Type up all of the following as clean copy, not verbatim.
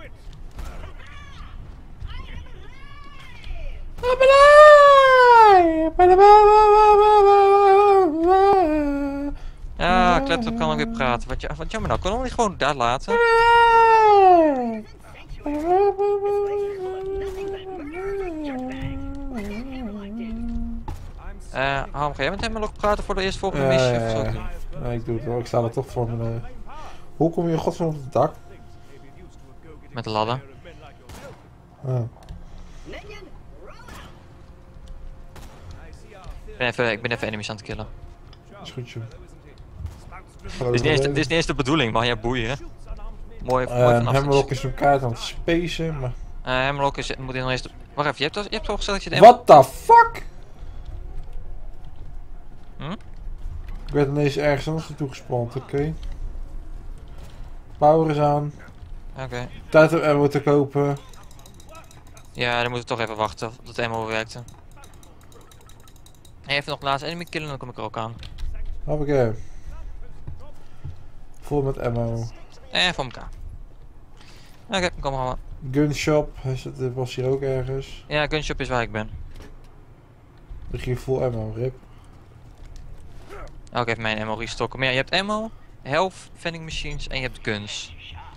Ja, Kleptop kan ook weer praten. Wat jammer nou, kon hem niet gewoon daar laten? Harm, ga jij met hem nog praten voor de eerste volgende missie of zo? Nee, ik doe het wel. Ik sta er toch voor me. Hoe kom je in godsnaam op het dak? Met de ladder. Oh. Ik ben even enemies aan het killen. Is goed, joh. Dit is niet eens de bedoeling, maar ja, boeien. Mooi vanaf. Hemlock is een kaart aan het spacen, maar... Hemlock is... moet nog eens... Wacht even, je hebt toch gezegd dat je het... What the fuck? Hm? Ik werd ineens ergens anders naartoe gespant, oké. Power is aan. Oké. Tijd om ammo te kopen. Ja, dan moeten we toch even wachten tot de ammo werkte. En even nog de laatste enemy killen, dan kom ik er ook aan. Hoppakee. Vol met ammo. En voor elkaar. Oké, kom maar. Gunshop, was hier ook ergens. Ja, gunshop is waar ik ben. Er ging vol ammo, rip. Ook even mijn ammo restocken. Maar ja, je hebt ammo, health, vending machines en je hebt guns.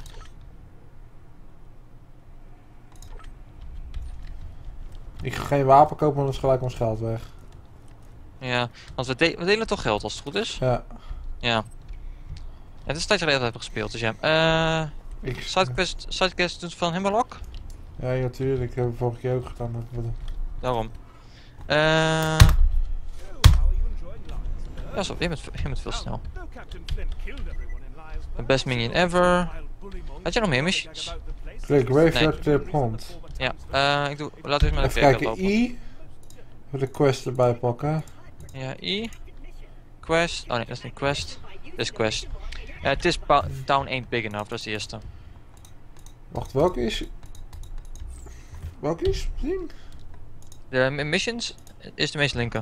Ik ga geen wapen kopen, maar dan is gelijk ons geld weg. Ja, want we delen toch geld als het goed is? Ja. Ja. Het is een tijdje geleden dat we hebben gespeeld, dus ja. Sidequest doen van Hemlock? Ja, natuurlijk. Ik heb het vorige keer ook gedaan. Daarom. Ja, zo, je bent veel snel. The best minion ever. Had jij nog meer missions? Klik, graveyard clear plant. Ja, laten we eens maar even kijken, I. Wil de quest erbij pakken. Ja, I. Quest. Oh nee, dat is niet quest. Dit is quest. Het is town ain't big enough, dat is de eerste. Wacht, welke is... Welke is ding? De missions is de meest linker.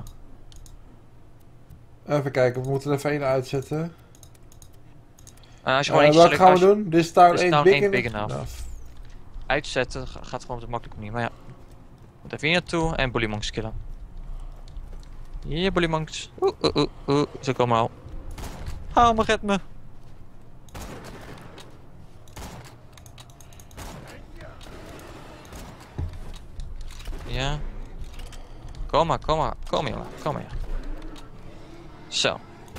Even kijken, we moeten er even één uitzetten. Als je gewoon welke gaan we doen? Dit is town ain't big enough. Uitzetten gaat gewoon op de makkelijke manier, maar ja. Moet even hier naartoe en bullymonks killen. Hier bullymonks. Ze komen al. Haal me, red me. Ja. Kom maar, jongen. Kom maar. Zo.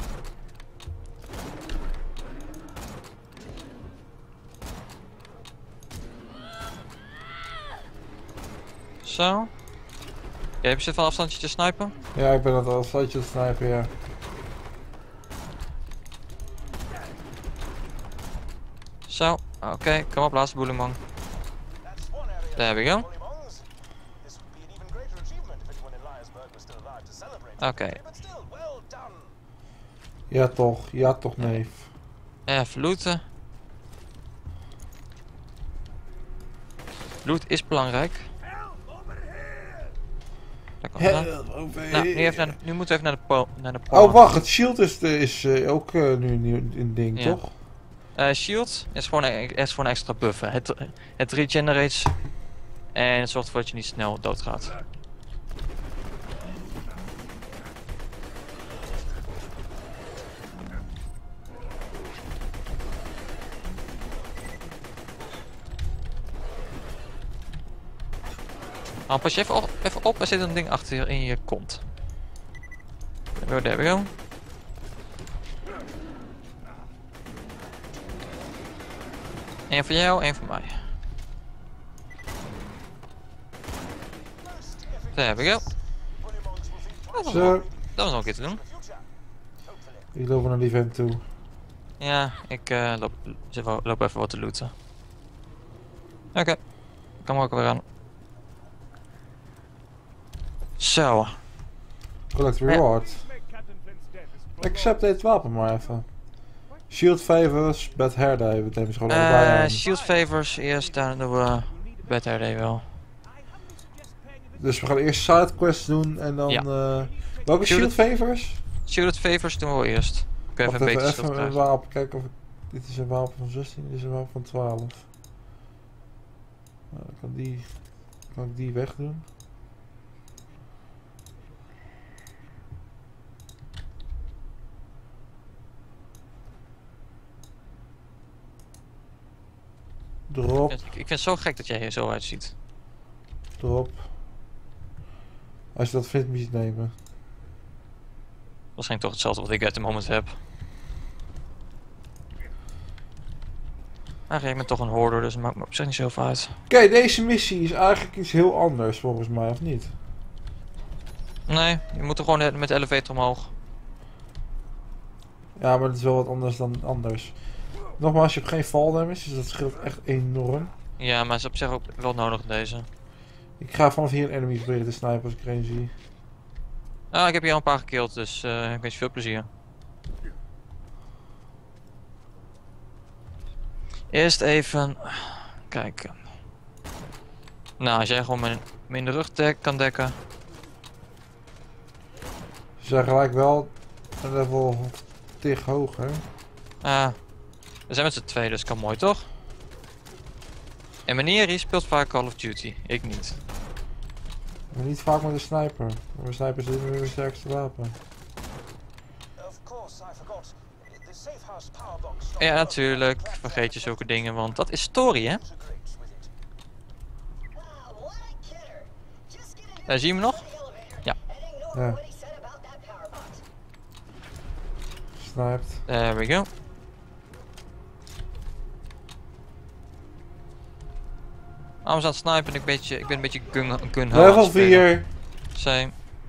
Zo. Jij hebt zit van afstandje te snipen? Ja, ik ben het al afstandje te snipen, ja. Zo. Oké, kom op, laatste boelemang. There we go. Oké. Ja toch, neef. Even looten. Loot is belangrijk. Nu moeten we even naar de Oh wacht, het shield is ook nu een ding, ja. toch? Shield is gewoon een extra buffer. Het regenerates en het zorgt ervoor dat je niet snel doodgaat. Nou, pas je even op, er zit een ding achter in je kont. There we go. Eén voor jou, één voor mij. There we go. Dat was nog een keer te doen. Ik loop naar die vent toe. Ja, ik loop even wat te looten. Oké, kom ook weer aan. Zo. Collect reward. Accept dit wapen maar even. Shield favors, bad hair day. We nemen ze gewoon allebei aan. Shield favors, eerst dan doen we bad hair day wel. Dus we gaan eerst sidequests doen en dan... Ja. Welke shield favors? Shield favors doen we wel eerst. Ik heb even even een wapen. Kijken of dit is een wapen van 16, dit is een wapen van 12. Nou, kan ik die wegdoen. Drop, Ik vind het zo gek dat jij hier zo uitziet. drop. Als je dat vindt, moet je het nemen. Waarschijnlijk toch hetzelfde wat ik uit de moment heb. Eigenlijk ik ben toch een hoorder, dus het maakt me op zich niet zoveel uit. Oké, deze missie is eigenlijk iets heel anders volgens mij, of niet? Nee, je moet er gewoon met de elevator omhoog. Ja, maar het is wel wat anders dan anders. Nogmaals, je hebt geen fall damage, dus dat scheelt echt enorm. Ja, maar het is op zich ook wel nodig deze. Ik ga vanaf hier een enemy proberen te snipen als ik er een zie. Ah, ik heb hier al een paar gekillt, dus ik wens je veel plezier. Eerst even kijken. Nou, als jij gewoon me in de rug kan dekken. Ze zijn gelijk wel een level tig hoog, hè? Ah, we zijn met z'n twee, dus kan mooi toch? En meneer die speelt vaak Call of Duty, ik niet. Maar niet vaak met een sniper. Maar een sniper is niet meer mijn sterkste wapen. Ja, natuurlijk. Vergeet je zulke dingen, want dat is story, hè? Zie je hem nog? Ja. Ja. Sniped. There we go. We aan het snipen en ik ben een beetje gun Level 4. Same.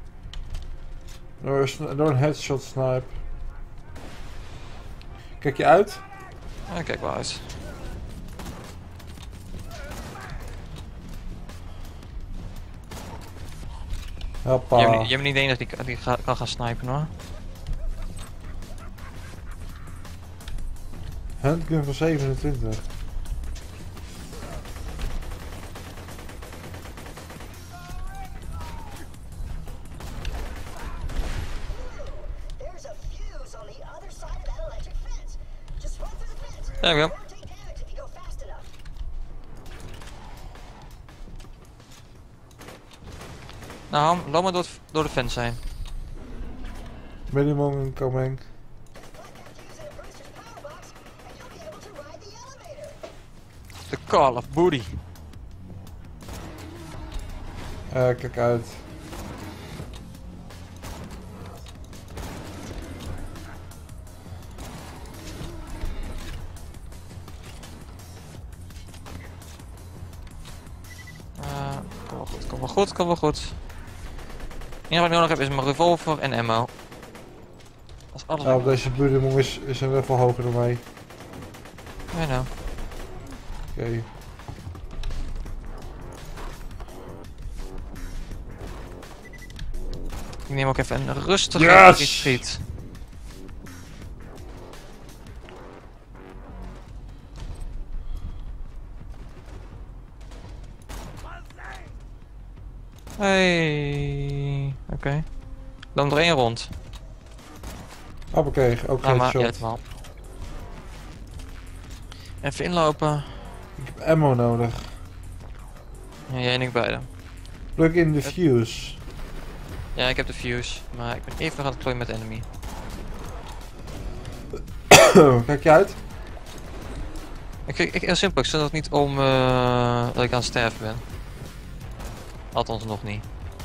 Door een headshot snipe. Kijk je uit? Ja, kijk wel uit. Hoppa. Je hebt niet één dat die kan gaan snipen hoor. Handgun van 27. There we go. Nou, laat maar door de fence zijn. Minimum incoming. De Call of Booty. Kijk uit. Kom wel goed, kom wel goed. Het enige wat ik nodig heb is mijn revolver en ammo. Dat is alles. Ja, deze buurman is een level hoger dan mij. I know. Oké. Ik neem ook even een rustige Yes! retreat. Hey. Oké. Dan er één rond. Hoppakee, ook Nou, maar headshot. ja, het wel. Even inlopen. Ik heb ammo nodig. Ja, jij en ik beide. Plug in de fuse. Ja, ik heb de fuse, maar ik ben even aan het klooien met enemy. Kijk je uit? Heel simpel, ik zet dat niet om dat ik aan het sterven ben. Althans nog niet.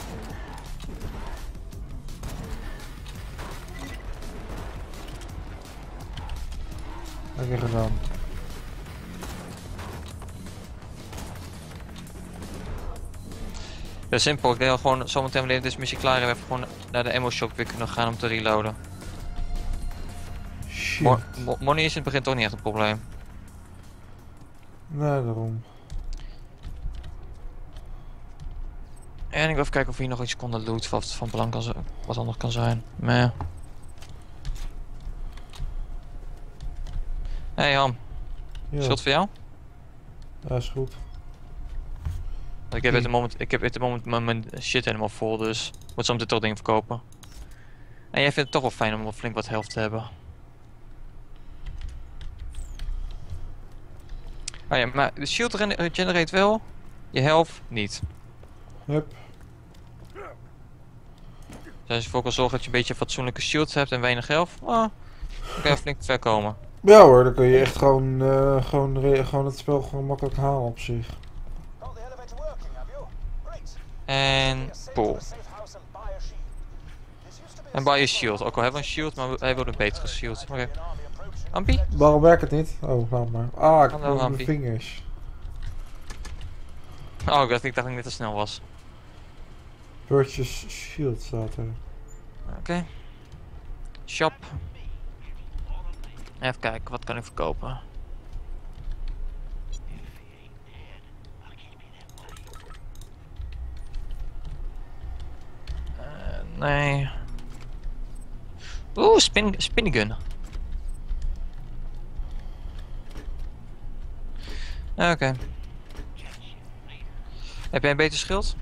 Lekker gedaan. Ja, simpel, ik denk gewoon zometeen wanneer deze missie klaar is, even gewoon naar de ammo shop weer kunnen gaan om te reloaden. Shit. Money is in het begin toch niet echt een probleem. Nee, daarom. En ik wil even kijken of we hier nog iets konden looten wat van belang kan zijn, wat anders kan zijn. Maar hey Han, Ja, schuld voor jou? dat is goed. Ik heb at the moment mijn shit helemaal vol, dus ik moet zo meteen toch dingen verkopen. En jij vindt het toch wel fijn om wel flink wat helft te hebben. Oh ja, maar de shield regenerate wel. Je health niet. Hup. Dus als je ervoor kan zorgen dat je een beetje fatsoenlijke shields hebt en weinig health, dan kan je flink ver komen. Ja hoor, dan kun je echt gewoon het spel gewoon makkelijk halen op zich. En pull. En buy a shield. Ook al hebben we een shield, maar hij wil een betere shield. Oké. Ampie? Waarom werkt het niet? Oh, laat maar. Ah, ik Hallo, heb mijn Hampie. vingers. Oh, ik dacht dat ik net te snel was. Purchase shield staat er. Oké. Shop. Even kijken, wat kan ik verkopen? Nee. Oeh, spinning. Oké. Heb jij een beter schild?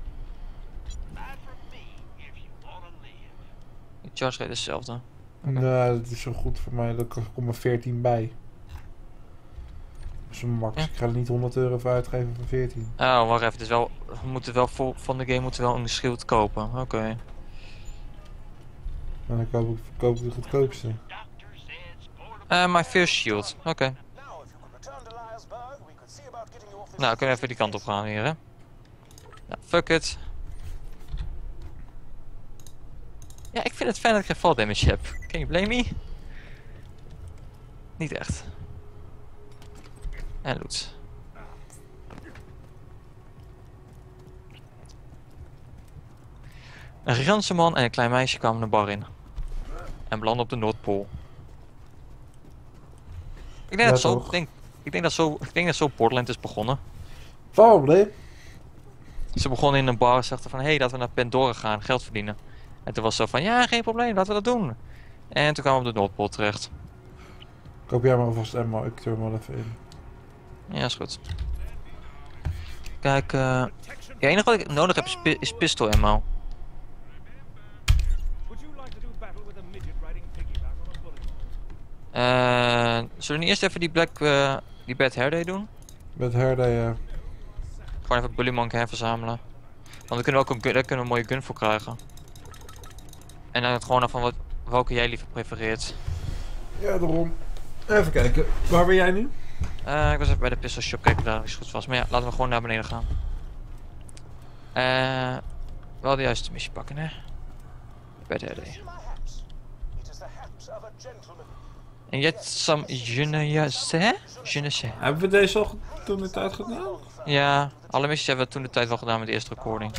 Die charge rate is hetzelfde. Nee, dat is zo goed voor mij. Daar komt er 14 bij. Dat is een max. Ja. Ik ga er niet €100 voor uitgeven voor 14. Oh, wacht even. Het is wel, we moeten wel van de game moeten we wel een schild kopen. Oké. En dan koop ik de goedkoopste. My first shield. Oké. Nou, kunnen we even die kant op gaan hier, hè? Nou, fuck it. Ja, ik vind het fijn dat ik geen fall damage heb. Can you blame me? Niet echt. En loot. Een gigantische man en een klein meisje kwamen de bar in. En belanden op de Noordpool. Ik denk Ja, dat zo, toch? ik denk dat zo Borderlands is begonnen. Probably. Ze begonnen in een bar en zegden van, hey, laten we naar Pandora gaan, geld verdienen. En toen was het zo van, ja, geen probleem, laten we dat doen. En toen kwamen we op de Noordpool terecht. Koop jij maar alvast ammo. Ik turn wel even in. Ja, is goed. Kijk, het enige wat ik nodig heb is pistol ammo. Zullen we niet eerst even die Bad Hair Day doen? Met Herde, Gewoon even Bullymonk verzamelen. Want daar kunnen we ook een mooie gun voor krijgen. En dan het gewoon af van welke jij liever prefereert. ja, daarom. Even kijken. Waar ben jij nu? Ik was even bij de pistol shop kijken of daar iets goed was. Maar ja, laten we gewoon naar beneden gaan. Wel de juiste missie pakken, hè? Bad Hair Day. En je hebt some je ne sais? Hebben we deze al toen de tijd gedaan? Ja, alle missies hebben we toen de tijd wel gedaan met de eerste recording.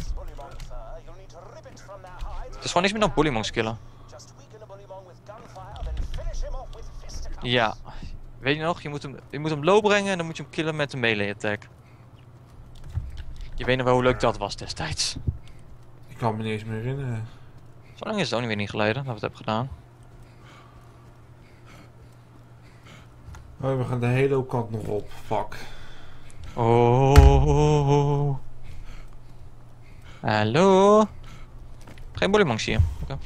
Het is gewoon niks meer dan Bullymonks killen. Ja. Weet je nog, je moet hem low brengen en dan moet je hem killen met een melee attack. Je weet nog wel hoe leuk dat was destijds. Ik kan me niet eens meer herinneren. Zo lang is het ook niet weer niet geleden dat we het hebben gedaan. Oh, we gaan de hele kant nog op. Fuck. Oh. Hallo. Geen Bullymonks hier. Oké.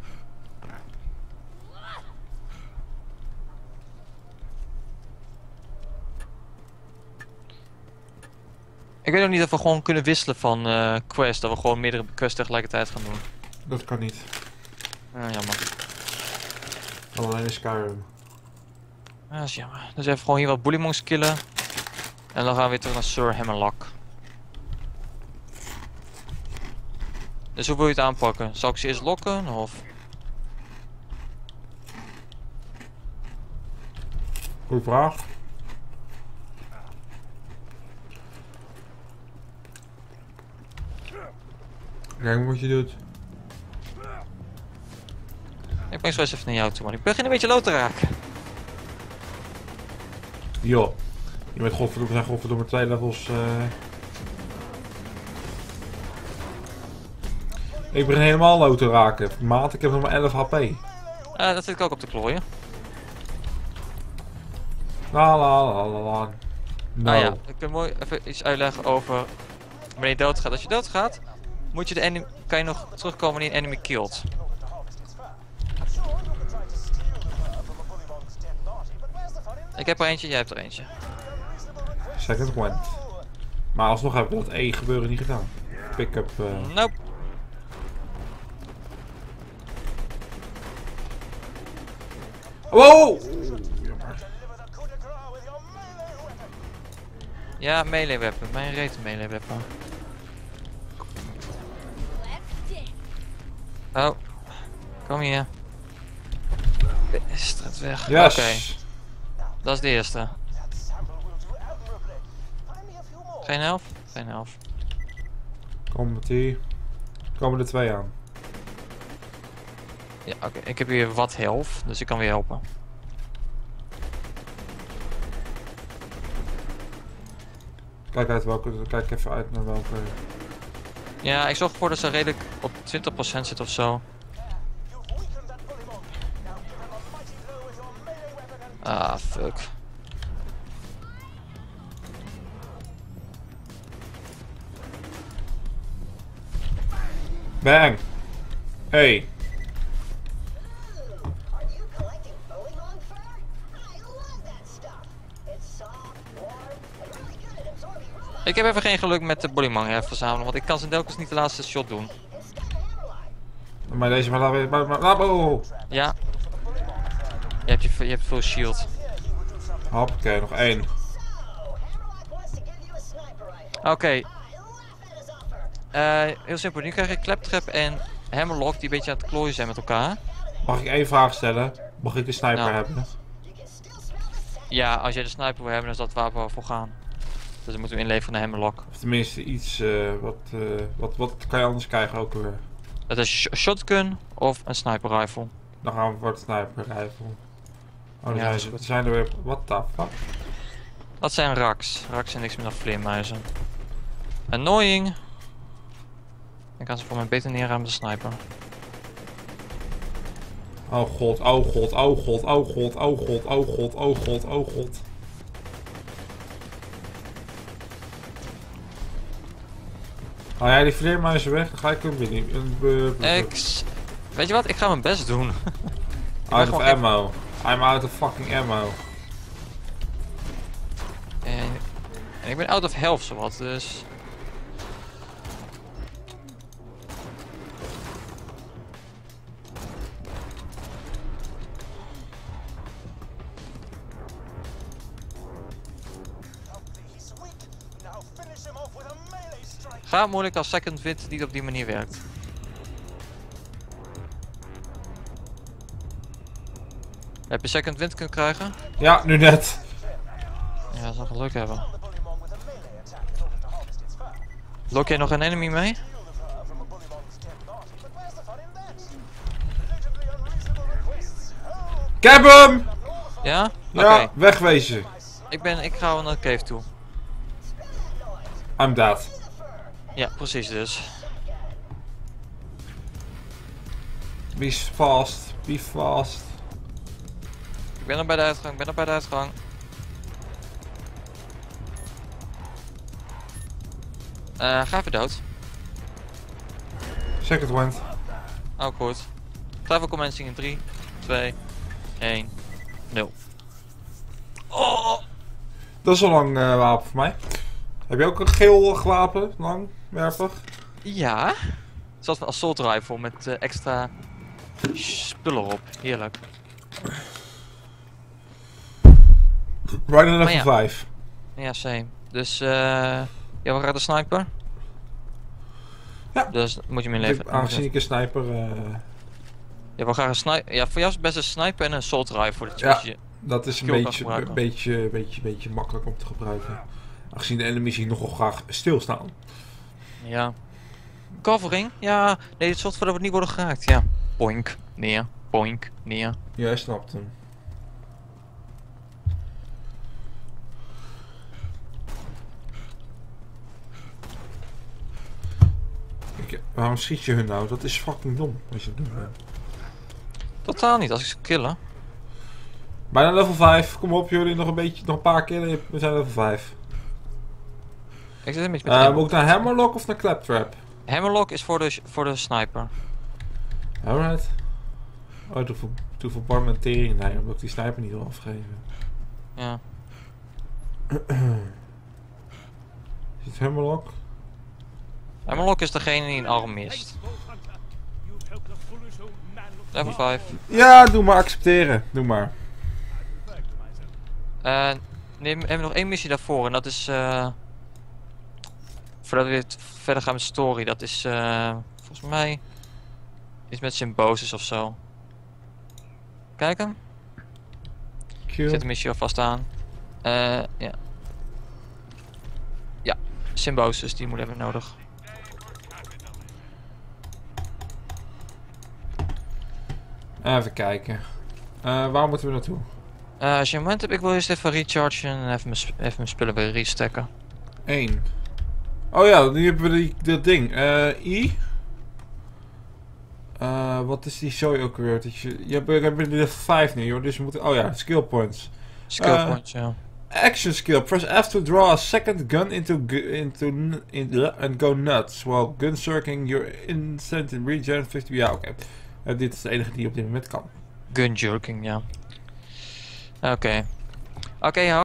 Ik weet nog niet of we gewoon kunnen wisselen van quest. Dat we gewoon meerdere quests tegelijkertijd gaan doen. Dat kan niet. Jammer. Alleen in Skyrim. Ja, dat is jammer. Dus even gewoon hier wat Bullymonks killen. En dan gaan we weer terug naar Sir Hammerlock. Dus hoe wil je het aanpakken? Zal ik ze eerst lokken of? Goeie vraag. Kijk wat je doet. Ik ben zo eens even naar jou toe, man. Ik begin een beetje low te raken. Joh. Je bent godverdomme 2 levels. Ik begin helemaal low te raken. Maat, ik heb nog maar 11 HP. Dat zit ik ook op de klooien. La la la la la. Nou ja, ik kan mooi even iets uitleggen over wanneer je doodgaat. Als je doodgaat, moet je kan je nog terugkomen wanneer je een enemy killt. Ik heb er eentje, jij hebt er eentje. Second wind. Maar alsnog heb ik dat gebeuren niet gedaan. Pick-up. Nope. Wow! Ja, melee weapon. Mijn reet melee weapon. Oh. Kom hier. Is het weg? Yes. Oké. Dat is de eerste. Geen helft? Geen helft. Komen er 2 aan. Ja, oké. Ik heb hier wat helft, dus ik kan weer helpen. Kijk even uit naar welke. Ja, ik zorg ervoor dat ze redelijk op 20% zit of zo. Ah, fuck. Bang! Hey! Ik heb even geen geluk met de Bullymong verzamelen, want ik kan zijn telkens niet de laatste shot doen. Maar deze maar Ja. Je hebt full shield. Hoppakee, nog 1. Oké. Heel simpel, nu krijg je claptrap en hammerlock die een beetje aan het klooien zijn met elkaar. Mag ik 1 vraag stellen? Mag ik de sniper Nou. hebben? Ja, als jij de sniper wil hebben, dan is dat waar we voor gaan. Dus dan moeten we inleveren naar hammerlock. Of tenminste iets, wat kan je anders krijgen ook weer? Dat is een shotgun of een sniper rifle. Dan gaan we voor het sniper rifle. Oh, Ja, dan dat is goed. zijn er weer, what the fuck? Dat zijn raks. Raks zijn niks meer dan vleermuizen. Annoying. Dan kan ze voor mij beter neergaan met de sniper. Oh god, oh god, oh god, oh god, oh god, oh god, oh god, oh god. Haal jij die vleermuizen weg, dan ga ik hem binnen. Weet je wat? Ik ga mijn best doen. Out of ammo. I'm out of fucking ammo. En ik ben out of health zowat, dus... Gaat moeilijk als second wind niet op die manier werkt. Heb je second wind kunnen krijgen? Ja, nu net. Ja, dat zal geluk hebben. Lok jij nog een enemy mee? Ik heb hem! Ja? Ja, Oké. wegwezen. Ik ga wel naar de cave toe. I'm dead. Ja, precies dus. Be fast, be fast. Ik ben er bij de uitgang, ik ben er bij de uitgang. Ga even dood. Second wind. Oh, goed. Ga even commencing in 3, 2, 1, 0. Oh! Dat is een lang wapen voor mij. Heb je ook een geel wapen? Langwerpig? Ja. Het zat een assault rifle met extra spullen erop. Heerlijk. Right in level ja. 5. Ja, same. Dus ja, we gaan de sniper. Ja. Dus moet je hem inleveren. Aangezien ik een sniper... Ja, we gaan een sniper. Ja, voor jou is het best een sniper en een assault rifle. Dat je Ja. je Dat is skill kan gebruiken. beetje makkelijk om te gebruiken. Aangezien de enemies hier nogal graag stilstaan. Ja. Covering? Ja. Nee, het zorgt ervoor dat we niet worden geraakt. Ja. Boink. Neer. Boink. Neer. Jij snapt hem. Waarom schiet je hun nou? Dat is fucking dom als je het doet. Totaal niet, als ik ze killen. Bijna level 5. Kom op jullie, nog een paar keer. We zijn level 5. Ik zit een beetje met moet ik naar Hammerlock of naar Claptrap? Hammerlock is voor de sniper. Alright. Oh, toen verparmentering. Nee, omdat ik die sniper niet wil afgeven. Ja. Hemlock. Hemlock is degene die een arm mist. Level 5. Ja, doe maar, accepteren. Doe maar. Nee, we hebben nog één missie daarvoor en dat is voordat we weer verder gaan met de story. Dat is volgens mij iets met Symbiosis of zo. Kijken. Zit de missie alvast aan. Ja. Ja, Symbiosis, die moeten we nodig. Even kijken. Waar moeten we naartoe? Als je een moment hebt, ik wil eerst even rechargen en even mijn spullen weer restacken. 1. Oh ja, nu hebben we dat ding. I. Wat is die zooi ook weer? Je hebt de 5 nu, joh. Dus we moeten. Oh ja, skill points. Skill points, ja. Action skill. Press F to draw a second gun and go nuts. While gun circling your instant regen 50. Ja, oké. Dit is de enige die op dit moment kan. Gun jerking, ja. Oké. Oké,